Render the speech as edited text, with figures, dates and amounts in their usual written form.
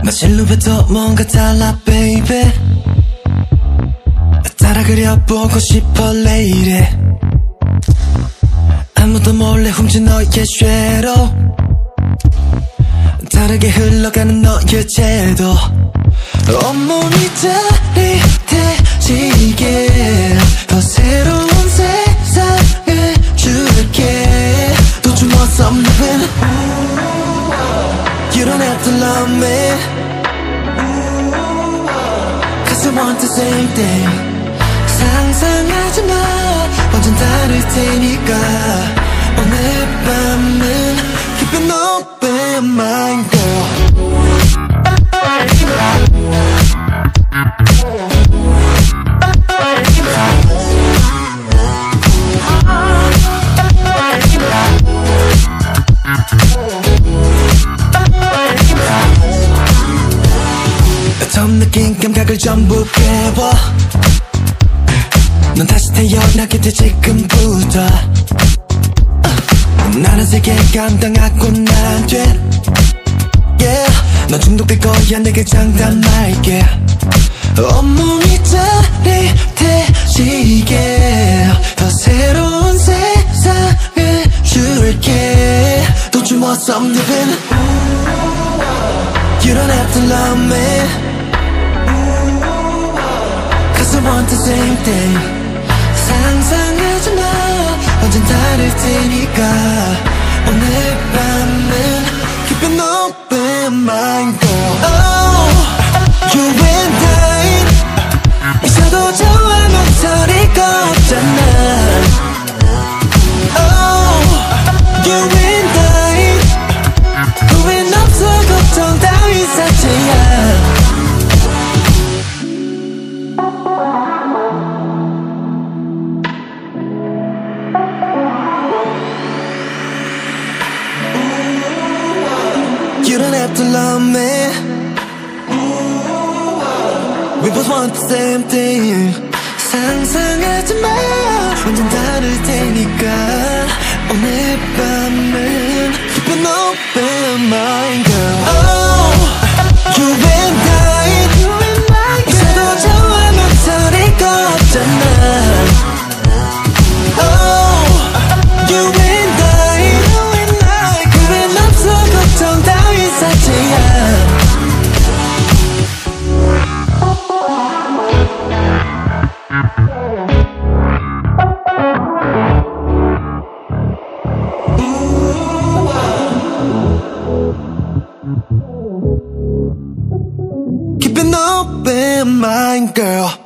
나 실루엣도 뭔가 달라 baby 따라 그려보고 싶어 lady 아무도 몰래 훔친 너의 쉐도 다르게 흘러가는 너의 채도 온몸이 짜릿해지게 더 새로운 세상을 줄게 Don't you want some loving You don't have to love me Cause I want the same thing 상상하지 마 완전 다를 테니까 오늘 밤은 Keep an open mind girl 처음 느낀 감각을 전부 깨워 넌 다시 태어나게 돼 지금부터 나는 세계 감당하고는 안 돼 yeah. 넌 중독될 거야 내게 장담할게 온몸이 짜릿해지게 더 새로운 세상을 줄게 Don't you want some living You don't have to love me Cause I want the same thing 상상하지 마 완전 다를 테니까 오늘 밤은 Keep an open mind girl Oh, you and I 미쳐도 좋아 멈춰릴 거 없잖아 Oh, you and I 후회는 없어 걱정 따윈 사치야 You don't have to love me We both want the same thing 상상하지 마 완전 다를 테니까 오늘 밤은 Keep an open mind girl Oh, you and I 있어도 좋아 멈춰릴 거 없잖아 Oh, you and I 후회는 없어 걱정 따윈 사치야 Keep an open mind girl